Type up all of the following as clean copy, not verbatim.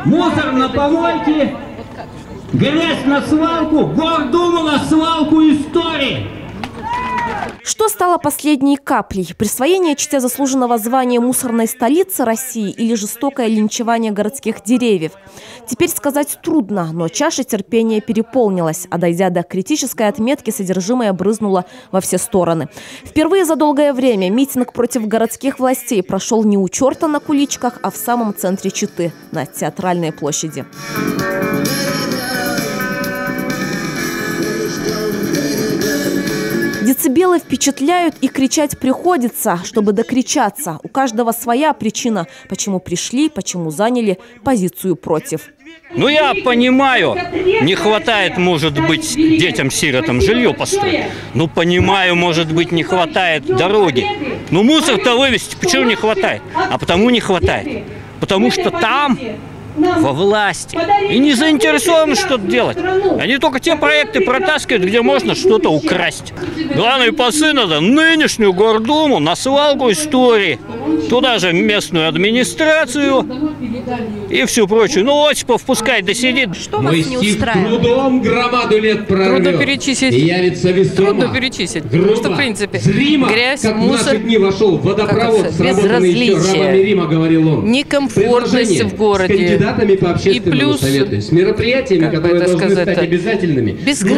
Мусор на помойке, грязь на свалку, Гордуму на свалку истории. Что стало последней каплей? Присвоение Чите заслуженного звания мусорной столицы России или жестокое линчевание городских деревьев? Теперь сказать трудно, но чаша терпения переполнилась, а дойдя до критической отметки, содержимое брызнуло во все стороны. Впервые за долгое время митинг против городских властей прошел не у черта на куличках, а в самом центре Читы, на Театральной площади. Децибелы впечатляют, и кричать приходится, чтобы докричаться. У каждого своя причина, почему пришли, почему заняли позицию против. Ну, я понимаю, не хватает, может быть, детям-сиротам жилье построить. Ну, понимаю, может быть, не хватает дороги. Ну, мусор-то вывезти, почему не хватает? А потому не хватает. Потому что там во власти и не заинтересованы что-то делать. Они только те проекты протаскивают, где можно что-то украсть. Главное, пасы надо нынешнюю Гордуму на свалку истории. Туда же местную администрацию и все прочее. Ну, Осипов пускай досидит. Что вас не устраивает? Трудом громаду лет прорвет. Трудно перечислить. Трудно перечислить. Потому что, в принципе, грязь, мусор, безразличие, некомфортность в городе. И плюс, с мероприятиями, которые должны стать обязательными,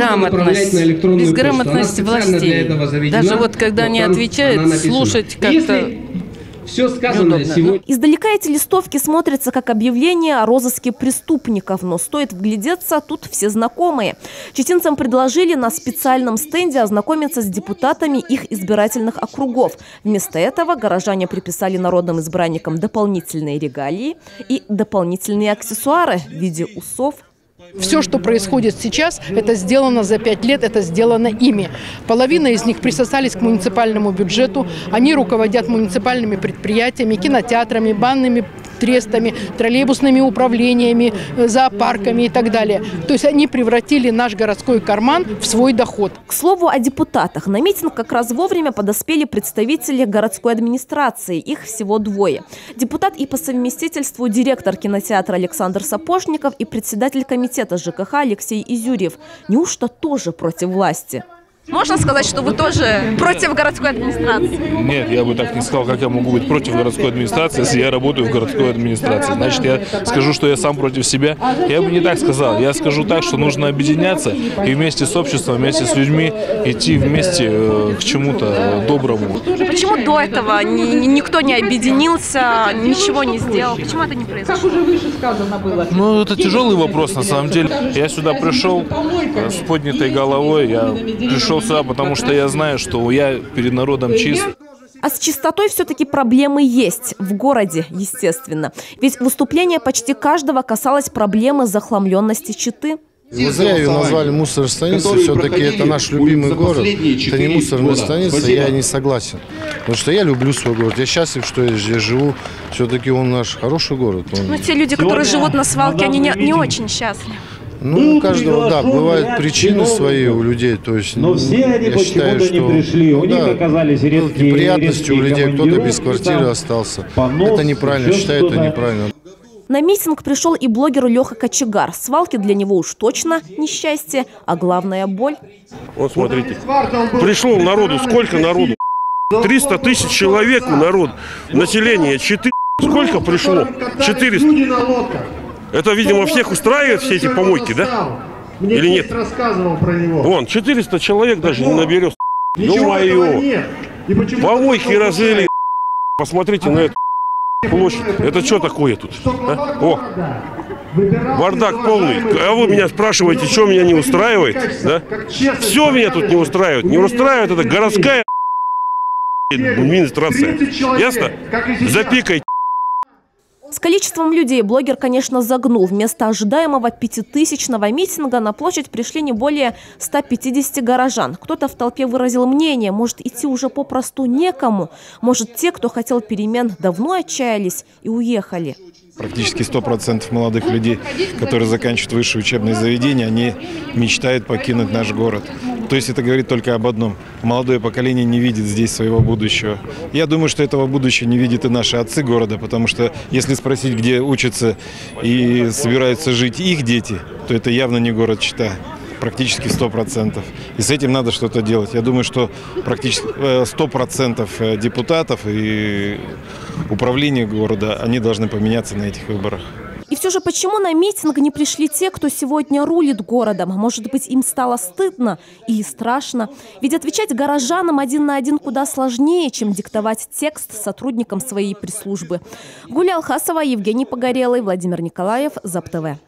безграмотность властей. Даже вот когда они отвечают, слушать как-то все сказанное сегодня. Издалека эти листовки смотрятся как объявление о розыске преступников, но стоит вглядеться, тут все знакомые. Читинцам предложили на специальном стенде ознакомиться с депутатами их избирательных округов. Вместо этого горожане приписали народным избранникам дополнительные регалии и дополнительные аксессуары в виде усов. Все, что происходит сейчас, это сделано за 5 лет, это сделано ими. Половина из них присосались к муниципальному бюджету, они руководят муниципальными предприятиями, кинотеатрами, банными трестами, троллейбусными управлениями, зоопарками и так далее. То есть они превратили наш городской карман в свой доход. К слову о депутатах. На митинг как раз вовремя подоспели представители городской администрации. Их всего 2. Депутат и по совместительству директор кинотеатра Александр Сапожников и председатель комитета ЖКХ Алексей Изюрьев. Неужто тоже против власти? Можно сказать, что вы тоже против городской администрации? Нет, я бы так не сказал, как я могу быть против городской администрации, если я работаю в городской администрации. Значит, я скажу, что я сам против себя. Я бы не так сказал. Я скажу так, что нужно объединяться и вместе с обществом, вместе с людьми идти вместе к чему-то доброму. Почему до этого никто не объединился, ничего не сделал? Почему это не произошло? Как уже выше сказано было. Ну, это тяжелый вопрос, на самом деле. Я сюда пришел с поднятой головой. Я пришел сюда, потому что я знаю, что я перед народом чист. А с чистотой все-таки проблемы есть. В городе, естественно. Ведь выступление почти каждого касалось проблемы захламленности Читы. Не зря ее назвали мусорной станицей. Все-таки это наш любимый город. Это не мусорная станица, я не согласен. Потому что я люблю свой город. Я счастлив, что я здесь живу. Все-таки он наш хороший город. Но те люди, которые живут на свалке, они не очень счастливы. Ну, у каждого, да, бывают причины свои у людей, то есть, но все они почему-то не пришли, у них оказались редкие неприятности у людей, кто-то без квартиры остался. Это неправильно, считаю, это неправильно. На митинг пришел и блогер Леха Кочегар. Свалки для него уж точно несчастье, а главное боль. Вот смотрите, пришло народу, сколько народу? 300 тысяч человек у народа, население, 4, сколько пришло? 400. Это, видимо, всех устраивает, все эти помойки, да? Или нет? Вон, 400 человек даже не наберется. Ё-моё! Помойки разжили. Посмотрите на эту площадь. Это что такое тут? А? О! Бардак полный. А вы меня спрашиваете, что меня не устраивает? Да? Все меня тут не устраивает. Не устраивает это городская администрация. Ясно? Запикайте. С количеством людей блогер, конечно, загнул. Вместо ожидаемого 5000-го митинга на площадь пришли не более 150 горожан. Кто-то в толпе выразил мнение, может, идти уже попросту некому. Может, те, кто хотел перемен, давно отчаялись и уехали. Практически 100% молодых людей, которые заканчивают высшее учебное заведение, они мечтают покинуть наш город. То есть это говорит только об одном. Молодое поколение не видит здесь своего будущего. Я думаю, что этого будущего не видят и наши отцы города, потому что если спросить, где учатся и собираются жить их дети, то это явно не город Чита. Практически 100%. И с этим надо что-то делать. Я думаю, что практически 100% депутатов и управления города, они должны поменяться на этих выборах. И все же, почему на митинг не пришли те, кто сегодня рулит городом? Может быть, им стало стыдно или страшно? Ведь отвечать горожанам один на один куда сложнее, чем диктовать текст сотрудникам своей пресс-службы. Гуля Алхасова, Евгений Погорелый, Владимир Николаев, ЗАП-ТВ.